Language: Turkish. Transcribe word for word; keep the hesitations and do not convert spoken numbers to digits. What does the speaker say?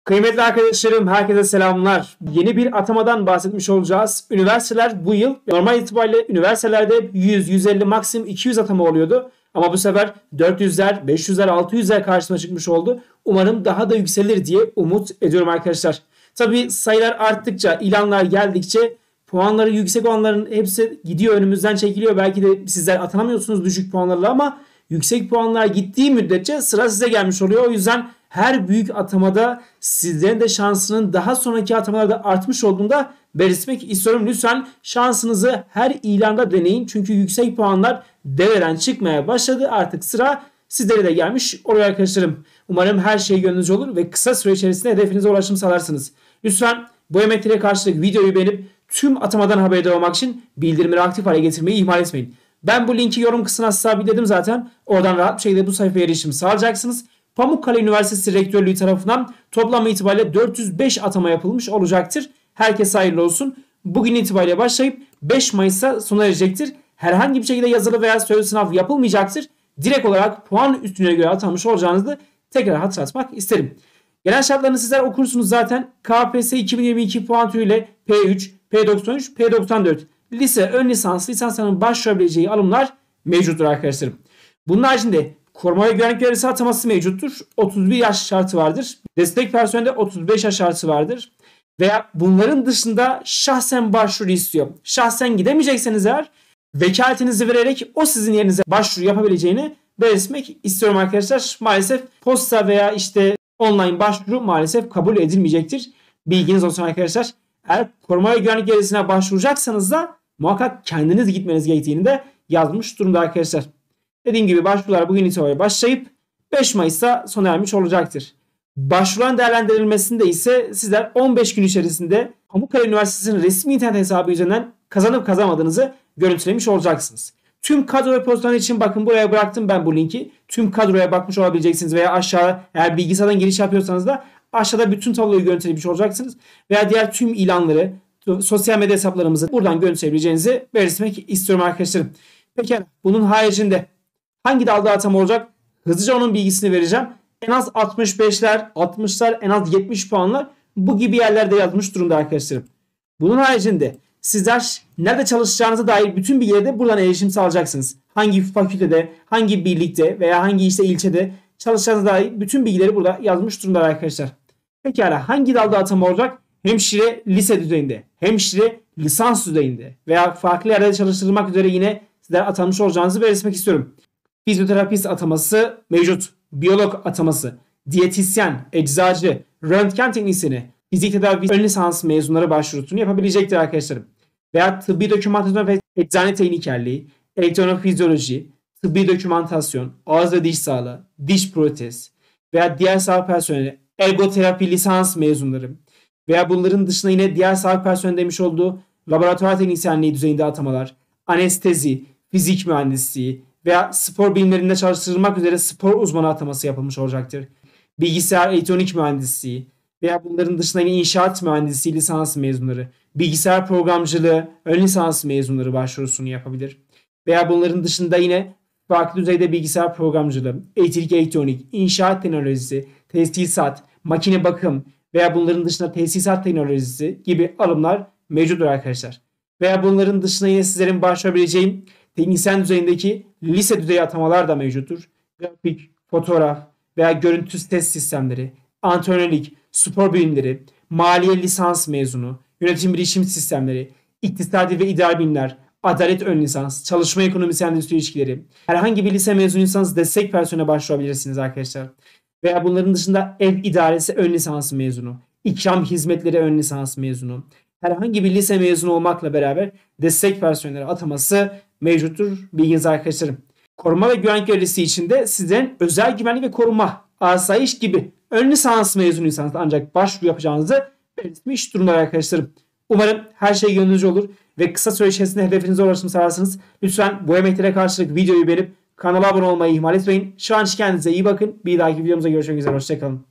Kıymetli arkadaşlarım, herkese selamlar. Yeni bir atamadan bahsetmiş olacağız. Üniversiteler bu yıl normal itibariyle üniversitelerde yüz, yüz elli maksimum iki yüz atama oluyordu. Ama bu sefer dört yüzler, beş yüzler, altı yüzler karşısına çıkmış oldu. Umarım daha da yükselir diye umut ediyorum arkadaşlar. Tabii sayılar arttıkça, ilanlar geldikçe puanları yüksek olanların hepsi gidiyor, önümüzden çekiliyor. Belki de sizler atanamıyorsunuz düşük puanlarla ama yüksek puanlar gittiği müddetçe sıra size gelmiş oluyor. O yüzden her büyük atamada sizlerin de şansının daha sonraki atamalarda artmış olduğunda belirtmek istiyorum. Lütfen şansınızı her ilanda deneyin. Çünkü yüksek puanlar deveden çıkmaya başladı. Artık sıra sizlere de gelmiş oluyor arkadaşlarım. Umarım her şey gönlünüzce olur ve kısa süre içerisinde hedefinize ulaşım sağlarsınız. Lütfen bu emeklere karşılık videoyu beğenip tüm atamadan haberdar olmak için bildirimleri aktif hale getirmeyi ihmal etmeyin. Ben bu linki yorum kısmına sabitledim zaten. Oradan rahat bir şekilde bu sayfaya erişim sağlayacaksınız. Pamukkale Üniversitesi Rektörlüğü tarafından toplam itibariyle dört yüz beş atama yapılmış olacaktır. Herkese hayırlı olsun. Bugün itibariyle başlayıp beş Mayıs'a sona erecektir. Herhangi bir şekilde yazılı veya sözlü sınav yapılmayacaktır. Direkt olarak puan üstüne göre atanmış olacağınızı tekrar hatırlatmak isterim. Genel şartlarını sizler okursunuz zaten. K P S S iki bin yirmi iki puan türüyle P üç, P doksan üç, P doksan dört lise, ön lisans, lisansların başvurabileceği alımlar mevcuttur arkadaşlarım. Bunun haricinde koruma ve güvenlik görevlisi ataması mevcuttur. otuz bir yaş şartı vardır. Destek personelde otuz beş yaş şartı vardır. Veya bunların dışında şahsen başvuru istiyor. Şahsen gidemeyecekseniz eğer vekaletinizi vererek o sizin yerinize başvuru yapabileceğini belirtmek istiyorum arkadaşlar. Maalesef posta veya işte online başvuru maalesef kabul edilmeyecektir. Bilginiz olsun arkadaşlar. Eğer koruma ve güvenlik görevlisine başvuracaksanız da muhakkak kendiniz gitmeniz gerektiğini de yazmış durumda arkadaşlar. Dediğim gibi başvurular bugün itibariyle başlayıp beş Mayıs'ta sona ermiş olacaktır. Başvuruların değerlendirilmesinde ise sizler on beş gün içerisinde Pamukkale Üniversitesi'nin resmi internet hesabı üzerinden kazanıp kazanmadığınızı görüntülemiş olacaksınız. Tüm kadro ve pozisyonlar için bakın buraya bıraktım ben bu linki. Tüm kadroya bakmış olabileceksiniz veya aşağı eğer bilgisayardan giriş yapıyorsanız da aşağıda bütün tabloyu görüntülemiş olacaksınız. Veya diğer tüm ilanları, sosyal medya hesaplarımızı buradan görüntüleyebileceğinizi belirtmek istiyorum arkadaşlarım. Peki bunun haricinde hangi dalda atama olacak? Hızlıca onun bilgisini vereceğim. En az altmış beşler, altmışlar, en az yetmiş puanlar bu gibi yerlerde yazmış durumda arkadaşlarım. Bunun haricinde sizler nerede çalışacağınıza dair bütün bilgileri de buradan erişim sağlayacaksınız. Hangi fakültede, hangi birlikte veya hangi işte ilçede çalışacağınıza dair bütün bilgileri burada yazmış durumda arkadaşlar. Pekala hangi dalda atama olacak? Hemşire lise düzeyinde, hemşire lisans düzeyinde veya farklı yerlerde çalıştırılmak üzere yine sizler atanmış olacağınızı belirtmek istiyorum. Fizyoterapist ataması mevcut. Biyolog ataması, diyetisyen, eczacı, röntgen teknisyeni, fizik tedavi ön lisans mezunları başvurusunu yapabilecektir arkadaşlarım. Veya tıbbi dokümantasyon ve eczane teknikerliği, elektrofizyoloji, tıbbi dokümantasyon, ağız ve diş sağlığı, diş protez veya diğer sağlık personeli, ergoterapi lisans mezunları veya bunların dışında yine diğer sağlık personeli demiş olduğu laboratuvar teknisyenliği düzeyinde atamalar, anestezi, fizik mühendisliği veya spor bilimlerinde çalıştırılmak üzere spor uzmanı ataması yapılmış olacaktır. Bilgisayar elektronik mühendisliği veya bunların dışında yine inşaat mühendisliği lisans mezunları, bilgisayar programcılığı ön lisans mezunları başvurusunu yapabilir. Veya bunların dışında yine farklı düzeyde bilgisayar programcılığı, elektrik elektronik, inşaat teknolojisi, tesisat, makine bakım veya bunların dışında tesisat teknolojisi gibi alımlar mevcuttur arkadaşlar. Veya bunların dışında yine sizlerin başvurabileceğim teknisyen düzeyindeki lise düzeyi atamalar da mevcuttur. Grafik, fotoğraf veya görüntü test sistemleri, antrenörlük, spor bilimleri, maliye lisans mezunu, yönetim bilişim sistemleri, iktisadi ve idari bilimler, adalet ön lisans, çalışma ekonomisi endüstri ilişkileri, herhangi bir lise mezunuysanız destek personeline başvurabilirsiniz arkadaşlar. Veya bunların dışında ev idaresi ön lisans mezunu, ikram hizmetleri ön lisans mezunu, herhangi bir lise mezunu olmakla beraber destek personeli ataması mevcuttur bilginiz arkadaşlarım. Koruma ve güvenlik görevlisi için de sizden özel güvenlik ve koruma, asayiş gibi ön lisans mezunuysanız ancak başvuru yapacağınızı belirtmiş durumda arkadaşlarım. Umarım her şey gönlünüzce olur ve kısa süre içerisinde hedefinize ulaşım sağlarsınız. Lütfen bu emeklere karşılık videoyu beğenip kanala abone olmayı ihmal etmeyin. Şu an kendinize iyi bakın. Bir dahaki videomuzda görüşmek üzere. Hoşçakalın.